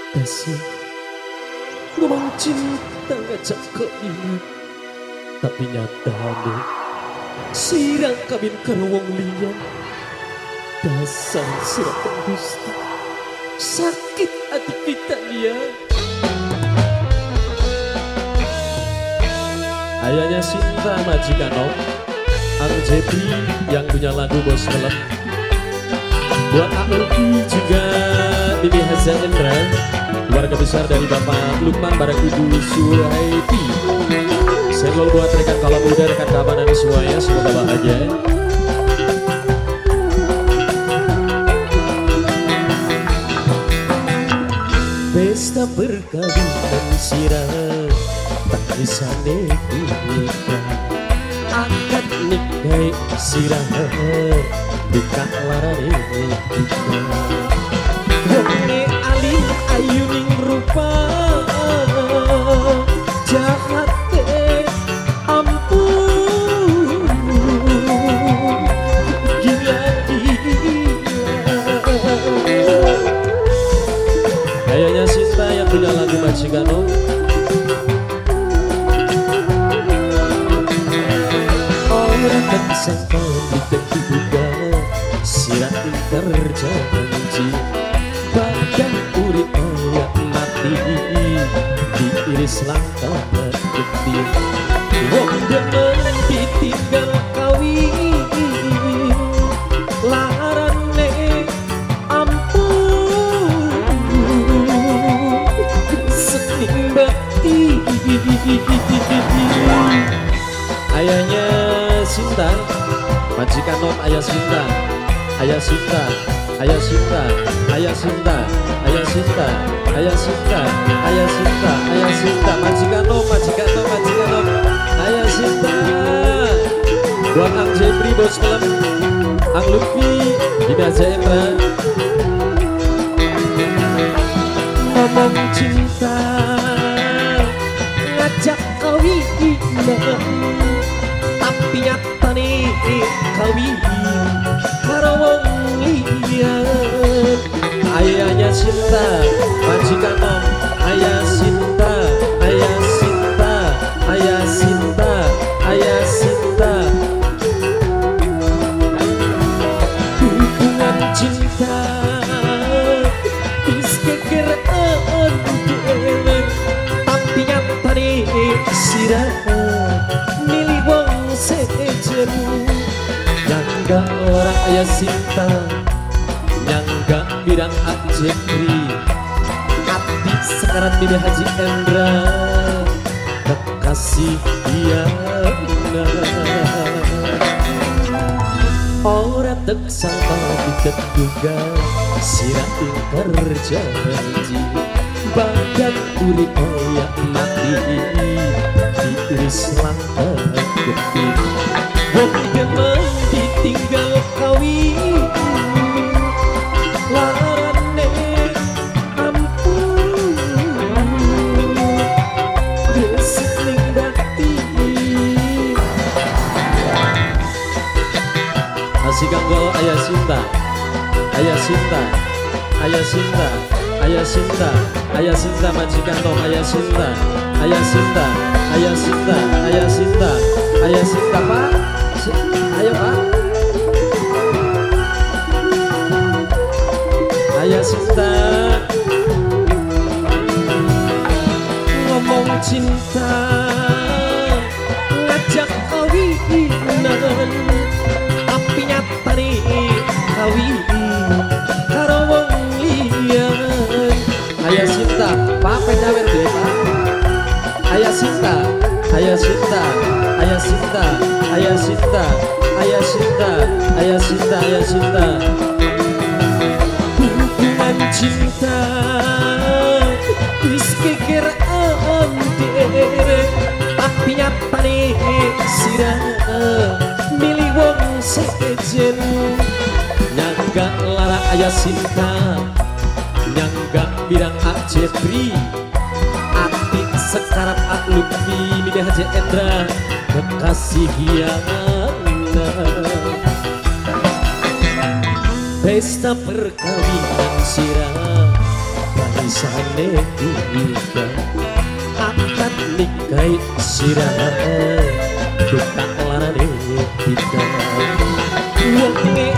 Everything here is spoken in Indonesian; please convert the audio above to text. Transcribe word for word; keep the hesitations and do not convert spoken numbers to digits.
kasih ngomong cinta ngajak keingat, tapi nyatane sirang kawin karo wong liya. Dasar sirah pendusta, sakit hati kita dia. Ayahnya Sinta majikan Om Ang Jepri yang punya lagu Bos Kelep. Buat Ak Luki juga Bibi Haza Indra, keluarga besar dari Bapak Lukman bareng Ibu Suhaiti. Senggol buat rekan kalam muda, rekan keamanan semuanya, semoga bahagia. Pesta perkawinan sirah tak bisa nikah, akad nikah sirah buka larane kita. Wonge alim ayu ning rupa, jahat ampun gila gila. Ayahnya Sinta yang punya lagu majikan Om. Orang tak sangka ditentuga sirah terjanji, bahkan urip kaya mati diiris langkah getih. Wong demen ditinggal kawin larane ampun sening bakti. Ayahnya Sinta majikan Om Ayah Sinta, Ayah Sinta, Ayah Sinta, Ayah Sinta, Ayah Sinta, Ayah Sinta, Ayah Sinta, Ayah Sinta, majikan Om, majikan Om, majikan Om, Ayah Sinta. Buat Ang Jepri Bos Kelep, Ang Lutfi Bibi Haza Indra. Ngomong cinta ngajak kawinan, tapi nyatane kawin karo wong liya. Ayahnya Sinta majikan Om Ayah Sinta, Ayah Sinta, Ayah Sinta, Ayah Sinta. Hubungan cinta wis kekeraan dhewe, tapi nyatane sirah milih wong sejen. Nyangga orang Ayah Sinta, nyangga bidang Ak Jepri, Ati sekarat Bibi Haji Endra, kekasih Diana. Ora tek sangka dikeduga sirah terjanji, bahkan urip kaya mati diiris langkah getih. Wong demen ditinggal kawin larane ampun sening bakti. Masih ganggu Ayah Sinta, Ayah Sinta, Ayah Sinta, Ayah Sinta, Ayah Sinta majikan Om Ayah Sinta, Ayah Sinta, Ayah Sinta, Ayah Sinta, Ayah Sinta Pak, ayo Pak. Ayah Sinta ngomong cinta ngajak kawinan, tapi nyatane kawin karo wong liya. Ayah Sinta Pak pendawer deh Pak. Ayah Sinta, Ayah Sinta, Ayah Sinta, Ayah Sinta, Ayah Sinta, Ayah Sinta, Ayah Sinta. Hubungan cinta wis kekeraan dhewe, tapi nyatane sirah milih wong sejen. Nyangga lara Ayah Sinta, nyangga bidang Ak Jepri, Ati sekarap Ak Lutfi Bibi Haji Endra, kekasih Diana. Pesta perkawinan sirah sisane kita akad nikah sirah buka larane kita wong